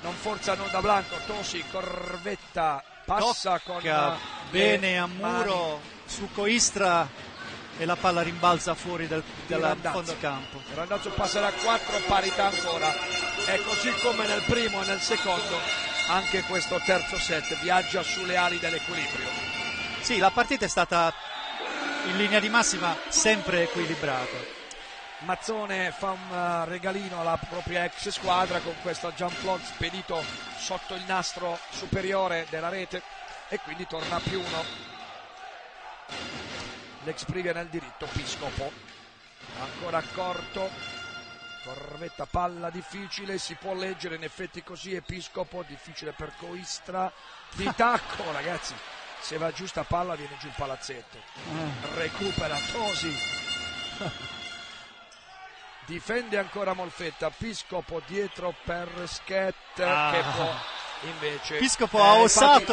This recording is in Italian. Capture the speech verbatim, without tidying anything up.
non forzano da Blanco. Tosi, Corvetta passa Tocca con bene a muro mani. su Coistra e la palla rimbalza fuori dal, dal fondo campo. Randazzo passerà a quattro, parità ancora, e così come nel primo e nel secondo anche questo terzo set viaggia sulle ali dell'equilibrio. Sì, la partita è stata in linea di massima sempre equilibrata. Mazzone fa un regalino alla propria ex squadra con questo jump ball spedito sotto il nastro superiore della rete, e quindi torna a più uno. L'ex Privia nel diritto, Piscopo ancora corto, Corvetta, palla difficile, si può leggere in effetti così, e Piscopo difficile per Coistra, di tacco ragazzi, se va giusta palla viene giù il palazzetto, recupera Tosi. Difende ancora Molfetta, Piscopo dietro per Schet, ah. che può invece Piscopo eh, ha osato